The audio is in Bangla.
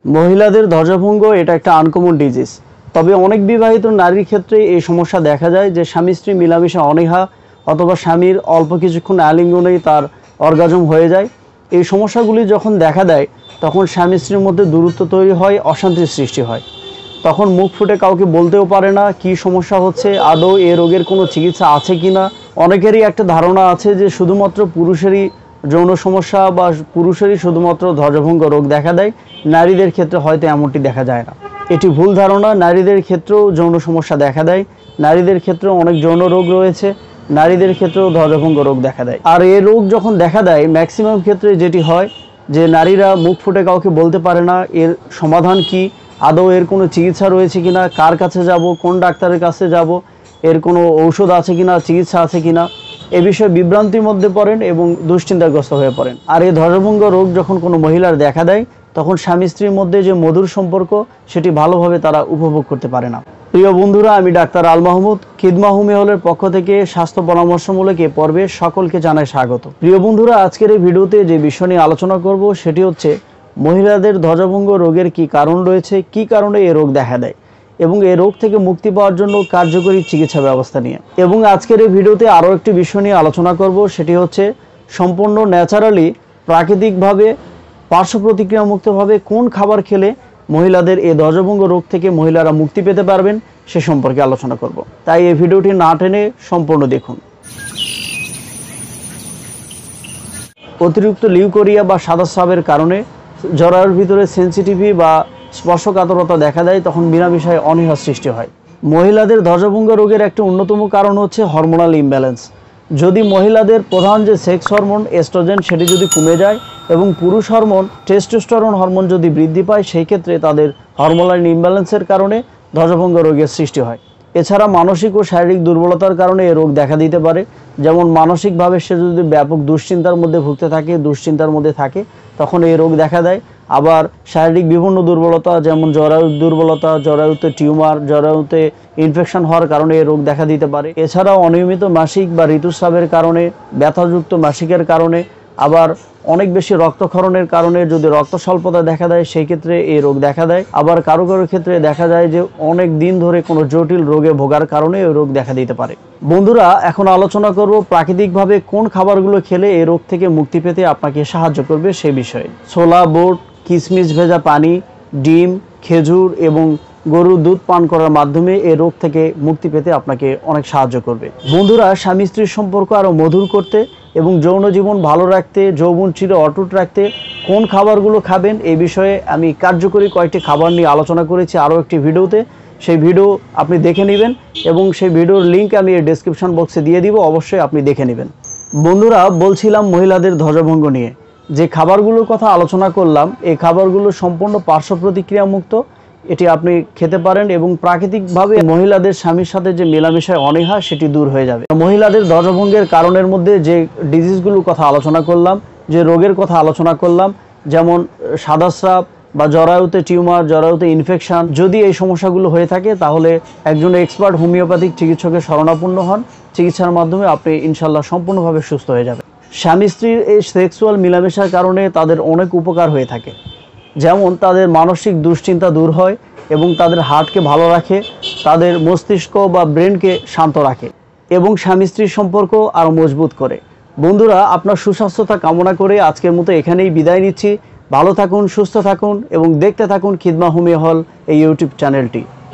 মহিলাদের ধ্বজভঙ্গ এটা একটা আনকমন ডিজিজ। তবে অনেক বিবাহিত নারীর ক্ষেত্রে এই সমস্যা দেখা যায় যে স্বামী স্ত্রী মিলামিশা অনীহা অথবা স্বামীর অল্প কিছুক্ষণ আলিঙ্গনেই তার অর্গাজম হয়ে যায়। এই সমস্যাগুলি যখন দেখা দেয় তখন স্বামী স্ত্রীর মধ্যে দূরত্ব তৈরি হয়, অশান্তির সৃষ্টি হয়। তখন মুখ ফুটে কাউকে বলতেও পারে না কি সমস্যা হচ্ছে, আদৌ এ রোগের কোনো চিকিৎসা আছে কি না। অনেকেরই একটা ধারণা আছে যে শুধুমাত্র পুরুষেরই যৌন সমস্যা বা পুরুষেরই শুধুমাত্র ধ্বজভঙ্গ রোগ দেখা দেয়, নারীদের ক্ষেত্রে হয়তো এমনটি দেখা যায় না। এটি ভুল ধারণা। নারীদের ক্ষেত্রেও যৌন সমস্যা দেখা দেয়, নারীদের ক্ষেত্রেও অনেক যৌন রোগ রয়েছে, নারীদের ক্ষেত্রেও ধ্বজভঙ্গ রোগ দেখা দেয়। আর এই রোগ যখন দেখা দেয় ম্যাক্সিমাম ক্ষেত্রে যেটি হয় যে নারীরা মুখ ফুটে কাউকে বলতে পারে না এর সমাধান কি, আদৌ এর কোনো চিকিৎসা রয়েছে কিনা, কার কাছে যাব, কোন ডাক্তারের কাছে যাব, এর কোনো ঔষধ আছে কিনা, চিকিৎসা আছে কিনা, এ বিষয়ে বিভ্রান্তির মধ্যে পড়েন এবং দুশ্চিন্তাগ্রস্ত হয়ে পড়েন। আর এই ধ্বজভঙ্গ রোগ যখন কোনো মহিলার দেখা দেয় তখন স্বামী স্ত্রীর মধ্যে যে মধুর সম্পর্ক সেটি ভালোভাবে তারা উপভোগ করতে পারে না। প্রিয় বন্ধুরা, আমি ডাক্তার আল মাহমুদ, খিদমা হোমিও হলের পক্ষ থেকে স্বাস্থ্য পরামর্শমূলক এ পর্বে সকলকে জানাই স্বাগত। প্রিয় বন্ধুরা, আজকের এই ভিডিওতে যে বিষয় নিয়ে আলোচনা করব সেটি হচ্ছে মহিলাদের ধ্বজভঙ্গ রোগের কি কারণ রয়েছে, কি কারণে এ রোগ দেখা দেয় এবং এই রোগ থেকে মুক্তি পাওয়ার জন্য কার্যকরী চিকিৎসা ব্যবস্থা নিয়ে। এবং আজকের এই ভিডিওতে আরও একটি বিষয় নিয়ে আলোচনা করব, সেটি হচ্ছে সম্পূর্ণ ন্যাচারালি প্রাকৃতিকভাবে পার্শ্ব প্রতিক্রিয়ামুক্তভাবে কোন খাবার খেলে মহিলাদের এই ধ্বজভঙ্গ রোগ থেকে মহিলারা মুক্তি পেতে পারবেন সে সম্পর্কে আলোচনা করব। তাই এই ভিডিওটি না টেনে সম্পূর্ণ দেখুন। অতিরিক্ত লিউকোরিয়া বা সাদা স্রাবের কারণে জরায়ুর ভিতরে সেন্সিটিভি বা স্পর্শকাতরতা দেখা দেয়, তখন মিলামিশায় অনীহা সৃষ্টি হয়। মহিলাদের ধ্বজভঙ্গ রোগের একটি অন্যতম কারণ হচ্ছে হরমোনাল ইমব্যালেন্স। যদি মহিলাদের প্রধান যে সেক্স হরমোন এস্ট্রোজেন সেটি যদি কমে যায় এবং পুরুষ হরমোন টেস্টোস্টেরন হরমোন যদি বৃদ্ধি পায়, সেই ক্ষেত্রে তাদের হরমোনাল ইমব্যালেন্সের কারণে ধ্বজভঙ্গ রোগের সৃষ্টি হয়। এছাড়া মানসিক ও শারীরিক দুর্বলতার কারণে এই রোগ দেখা দিতে পারে। যেমন মানসিকভাবে সে যদি ব্যাপক দুশ্চিন্তার মধ্যে ভুগতে থাকে, দুশ্চিন্তার মধ্যে থাকে, তখন এই রোগ দেখা দেয়। আবার শারীরিক বিভিন্ন দুর্বলতা যেমন জরায়ুর দুর্বলতা, জরায়ুতে টিউমার, জরায়ুতে ইনফেকশন হওয়ার কারণে এই রোগ দেখা দিতে পারে। এছাড়াও অনিয়মিত মাসিক বা ঋতুস্রাবের কারণে, ব্যথাযুক্ত মাসিকের কারণে, আবার অনেক বেশি রক্তক্ষরণের কারণে যদি রক্ত স্বল্পতা দেখা দেয় সেই ক্ষেত্রে এই রোগ দেখা দেয়। আবার কারো কারো ক্ষেত্রে দেখা যায় যে অনেক দিন ধরে কোনো জটিল রোগে ভোগার কারণে এই রোগ দেখা দিতে পারে। বন্ধুরা, এখন আলোচনা করব প্রাকৃতিকভাবে কোন খাবারগুলো খেলে এই রোগ থেকে মুক্তি পেতে আপনাকে সাহায্য করবে সে বিষয়ে। ছোলা, বুট, কিশমিশ ভেজা পানি, ডিম, খেজুর এবং গরুর দুধ পান করার মাধ্যমে এই রোগ থেকে মুক্তি পেতে আপনাকে অনেক সাহায্য করবে। বন্ধুরা, স্বামী স্ত্রীর সম্পর্ক আরও মধুর করতে এবং যৌন জীবন ভালো রাখতে, যৌবন চির অটুট রাখতে কোন খাবারগুলো খাবেন এই বিষয়ে আমি কার্যকরী কয়েকটি খাবার নিয়ে আলোচনা করেছি আরও একটি ভিডিওতে। সেই ভিডিও আপনি দেখে নেবেন এবং সেই ভিডিওর লিঙ্ক আমি এই ডেসক্রিপশন বক্সে দিয়ে দিব, অবশ্যই আপনি দেখে নেবেন। বন্ধুরা, বলছিলাম মহিলাদের ধ্বজভঙ্গ নিয়ে যে খাবারগুলোর কথা আলোচনা করলাম, এই খাবারগুলো সম্পূর্ণ পার্শ্ব প্রতিক্রিয়া মুক্ত। এটি আপনি খেতে পারেন এবং প্রাকৃতিকভাবে মহিলাদের স্বামীর সাথে যে মেলামেশায় অনীহা সেটি দূর হয়ে যাবে। মহিলাদের ধ্বজভঙ্গের কারণের মধ্যে যে ডিজিজগুলোর কথা আলোচনা করলাম, যে রোগের কথা আলোচনা করলাম, যেমন সাদা স্রাব বা জরায়ুতে টিউমার, জরায়ুতে ইনফেকশন, যদি এই সমস্যাগুলো হয়ে থাকে তাহলে একজন এক্সপার্ট হোমিওপ্যাথিক চিকিৎসকের শরণাপন্ন হন। চিকিৎসার মাধ্যমে আপনি ইনশাল্লাহ সম্পূর্ণভাবে সুস্থ হয়ে যাবেন। স্বামী স্ত্রীর এই সেক্সুয়াল মিলামেশার কারণে তাদের অনেক উপকার হয়ে থাকে। যেমন তাদের মানসিক দুশ্চিন্তা দূর হয় এবং তাদের হার্টকে ভালো রাখে, তাদের মস্তিষ্ক বা ব্রেনকে শান্ত রাখে এবং স্বামী স্ত্রীর সম্পর্ক আরও মজবুত করে। বন্ধুরা, আপনার সুস্বাস্থ্যতা কামনা করে আজকের মতো এখানেই বিদায় নিচ্ছি। ভালো থাকুন, সুস্থ থাকুন এবং দেখতে থাকুন খিদমা হোমিও হল এই ইউটিউব চ্যানেলটি।